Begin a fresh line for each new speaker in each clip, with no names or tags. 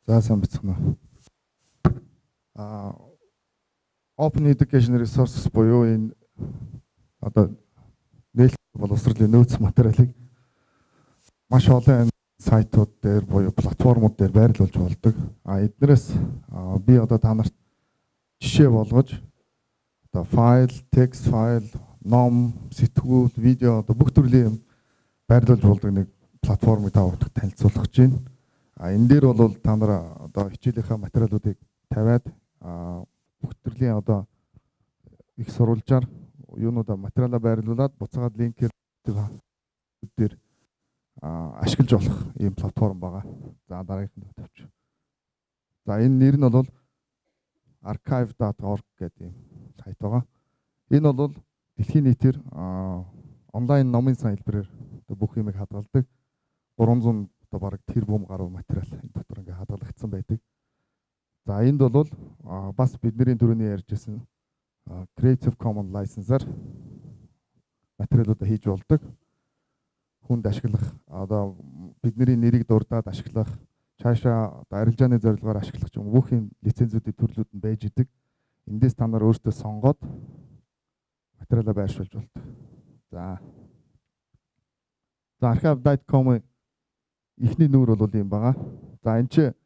За сайн бацхан уу. Open Education Resources буюу энэ одоо нээлт боловсролын нөөц материалыг маш олон сайтууд дээр буюу платформуд дээр байрлуулж болдог. Эднэрээс би одоо та нарт жишээ болгож одоо файл, текст файл, ном, сэтгүүл, видео одоо бүх төрлийн юм байрлуулж болдог нэг платформыг та бүхэнд танилцуулах гэж байна. Энэ дээр бол та нар одоо хичээлийнхаа материалуудыг тавиад бүх төрлийн одоо их сурвалжаар юунуудаа материалаа байрлуулад буцаагаад линкээр дээр ашиглаж болох ийм платформ байгаа. За дараагийнх нь тавьчих. За энэ нэр нь бол archive.org гэдэг ийм сайт байгаа. Энэ бол дэлхийн нийтээр онлайн номын сан хэлбэрээр бүх юмыг хадгалдаг. 300 одоо бараг тэрбум гаруй материал энэ дотор ингээ хадгалагдсан байдаг. За энд бол бас бидний түрүүний ярьжсэн Creative Commons license-аар материалуудаа хийж болдог. Хүнд ашиглах одоо бидний нэрийг дурдаад ашиглах, цаашаа арилжааны зорилгоор ашиглах юм бүх юм лицензүүдийн төрлүүд нь байж идэг. Эндээс та нар өөртөө сонгоод материалаа байршуулж болдог. За archive.com ихний нүүр бол юм байгаа. За энэ чи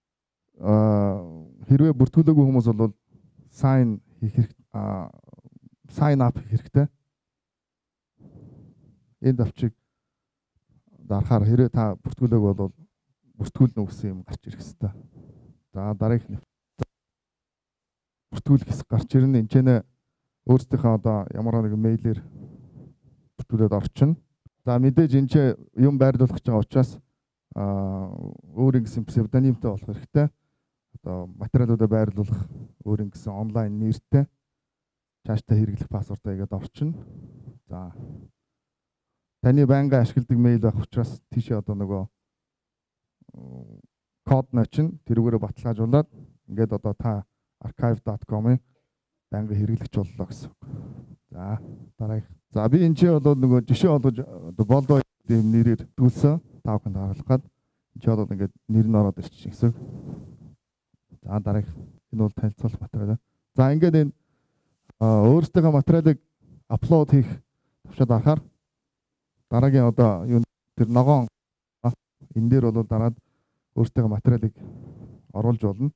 хэрвээ бүртгүүлээгүй хүмүүс бол sign хийх sign up хийх хэрэгтэй. Энэ давчиг дарахаар хэрвээ та бүртгүүлээгүй бол бүртгүүлнэ гэсэн юм гарч ирэх хэрэгтэй. За дараагийнх нь бүртгүүлэх хэсэг гарч ирнэ. Энд ч нэ өөрсдийнхөө одоо ямар нэгэн мэйлээр бүртгүүлээд орчин. За мэдээж энэ ч юм байрлуулах гэж байгаа учраас өөрийн гэсэн псевдонимтэй болох хэрэгтэй. Одоо материалуудаа байрлуулах өөрийн гэсэн онлайн нэртэй цаашдаа хэрэглэх пассвордаа игээд орчин. За таны байнгын ашигладаг мэйл байх учраас тийшээ одоо нөгөө код ночин тэрүүгээрээ баталгаажуулаад ингээд одоо та archive.com-ыг байнгын хэрэглэгч боллоо гэсэн. За дараагийнх. За би энэ ч бол нөгөө жишээ олгож болдоо гэм нэрээр төлсөн. Та бүхэнд харуулах гээд энэ ч бол ингээд нэр нь ороод ирчих гэсэн. За дараагийнх. Энэ бол танилцуулах материал. За ингээд энэ өөрсдийнхөө материалыг аплод хийх төвшөд арахаар дараагийн одоо юу тэр ногоон энэ дээр бол дараад өөрсдийнхөө материалыг оруулж болно.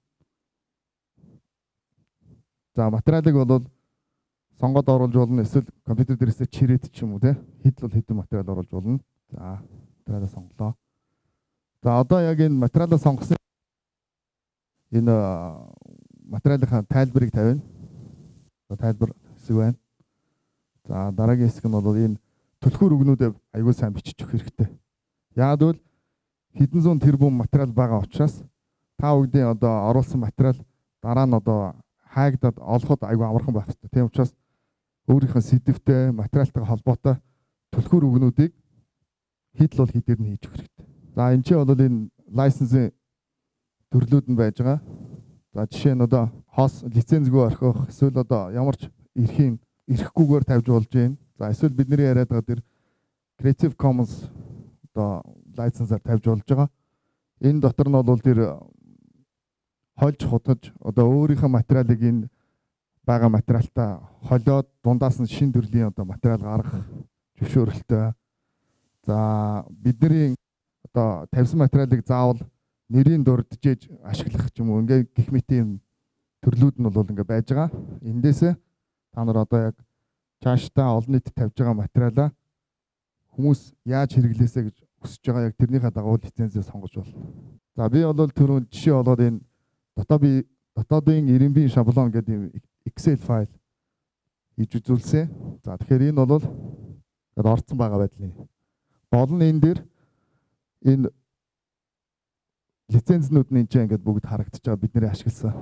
За материалыг бол сонгоод оруулж болно. Эсвэл компьютер дээрээс чирээд ч юм уу те хэд бол хэдэн материал оруулж болно. За материалаа сонголоо. За одоо яг энэ материалаа сонгосон энэ материалынхаа тайлбарыг тавина. Тайлбар хэсэг байна. За дараагийн хэсэг нь бол энэ түлхүүр үгнүүдээ аягүй сайн бичиж өгөх хэрэгтэй. Яагад бол хэдэн зуун тэрбум материал байгаа учраас та бүгдийн одоо оруулсан материал дараа нь одоо хаагдаад олоход аягүй амархан байх хэрэгтэй. Тийм учраас өөрийнхөө сэдвтэй, материалтайгаа холбоотой түлхүүр үгнүүдийг хэд л хэдээр нь хийж өгөх хэрэгтэй. За энэ ч бол энэ лайсенсийн төрлүүд нь байж байгаа. За жишээ нь одоо хос лицензгүй орхих, эсвэл одоо ямар ч эрхгүйгээр тавьж болж байна. За эсвэл бидний яриад байгаа тэр Creative Commons одоо лайсенсаар тавьж болж байгаа. Энэ дотор нь бол тэр хольж хутгаж одоо өөрийнхөө материалыг энэ байгаа материалтаа холиод дундаас нь шин төрлийн одоо материал гаргах зөвшөөрөлтөө. За бидний одоо тавьсан материалыг заавал нэрийн дурджээж ашиглах юм уу ингээ гэх мэт юм төрлүүд нь бол ингээ байж байгаа. Эндээсээ та нар одоо яг цаашдаа олон нийтэд тавьж байгаа материалаа хүмүүс яаж хэрэглээсэ гэж хүсэж байгаа яг тэрнийхээ дагуу лицензээ сонгож болно. За би бол түрүүн жишээ олоод энэ дотоодын ирэмбийн шаблон гэдэг Excel файл хийж үзүүлсэн. За тэгэхээр энэ бол орцсон байгаа байдлын. Болно энэ дээр энэ лицензнүүд нь энэ ингээд бүгд харагдаж байгаа бидний ашигласан.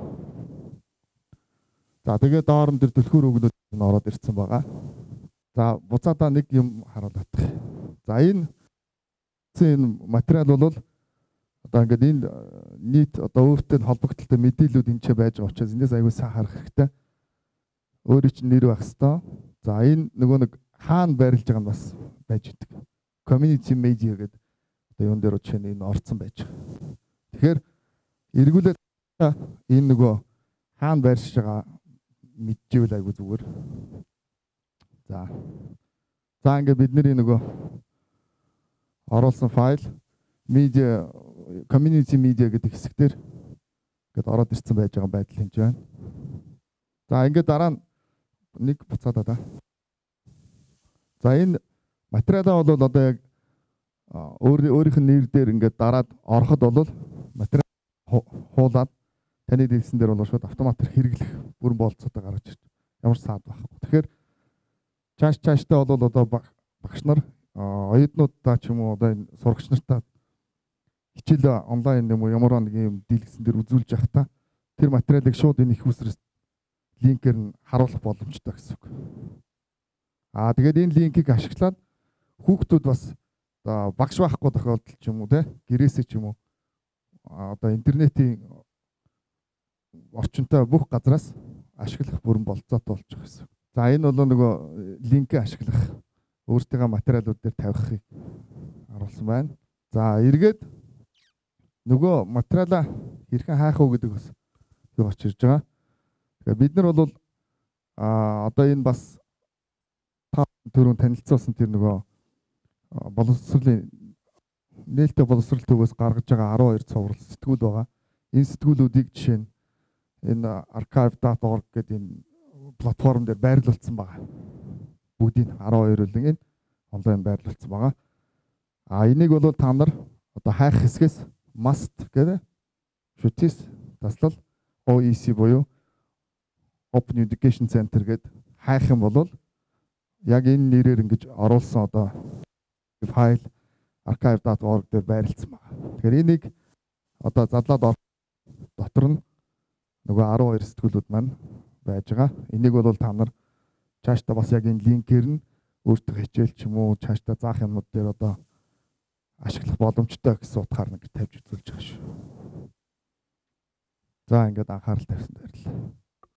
За тэгээд доор нь тэр түлхүүр үгнүүд нь ороод ирсэн байгаа. За буцаадаа нэг юм харуулах. За энэ материал бол одоо ингээд энэ нийт одоо өөртөө холбогдлолтой мэдээлүүд энэ ч байж байгаа учраас эндээс аягүй сайн харах хэрэгтэй. Өөрийн чинь нэр байх хэвээр. За энэ нөгөө нэг хаана байрлаж байгаа нь бас байж идэг. Community media гэдэг одоо юун дээр жишээ нь энэ орцсон байж байгаа. Тэгэхээр эргүүлээд энэ нөгөө хаана байршиж байгаа мэдчихвэл айгу зүгээр. За. За ингээд бидний нөгөө оруулсан файл media community media гэдэг хэсгээр ингээд ороод ирсэн байж байгаа байдал хэмж байна. За ингээд дараа нь нэг буцаад одоо. За энэ материалаа бол одоо яг өөрийнх нь нэр дээр ингээд дараад ороход бол материал хуулаад таны дэлгэсэн дээр бол шууд автоматар хэрэглэх бүрэн болцоотой гарч ирж ямар саад байхгүй. Тэгэхээр цаашдаа бол одоо багш нар оюутнуудаа ч юм уу одоо энэ сурагч нартаа хичээл онлайн юм уу ямар нэг юм дэлгэсэн дээр үзүүлж явахдаа тэр материалыг шууд энэ их усрээс линкээр нь харуулах боломжтой гэсэн үг. Тэгээд энэ линкийг ашиглаад хүүхдүүд бас одоо багш байхгүй тохиолдол ч юм уу те гэрээсээ ч юм уу одоо интернетийн орчинтой бүх газраас ашиглах бүрэн болцоотой болж байгаа гэсэн. За энэ бол нөгөө линкээ ашиглах өөртөө материалууд дээр тавихыг харуулсан байна. За эргээд нөгөө материалаа хэрхэн хаах уу гэдэг бас юу гарч ирж байгаа. Тэгэхээр бид нар бол одоо энэ бас түрүүн танилцуулсан тэр нөгөө боловсролын нээлттэй боловсрол төвөөс гаргаж байгаа 12 цоврал сэтгүүл байгаа. Энэ сэтгүүлүүдийг жишээ нь энэ archive.org гэдэг энэ платформ дээр байрлуулсан байгаа. Бүгдийг 12-ын энэ онлайн байрлуулсан байгаа. Энийг бол та нар одоо хайх хэсгээс must гэдэг шүтээс таслал OEC буюу Open Education Center гэдэг хайх юм бол яг энэ нэрээр ингэж оруулсан одоо файл archive.org дээр байрлуулсан байна. Тэгэхээр энийг одоо задлаад дотор нь нөгөө 12 сэтгүүлүүд маань байж байгаа. Энийг бол та нар цаашдаа бас яг энэ линкээр нь өөртөө хичээл ч юм уу цаашдаа заах юмнууд дээр одоо ашиглах боломжтой гэсэн утгаар нэг тавьж үзүүлж байгаа шүү. За ингээд анхаарал тавьсан баярлалаа.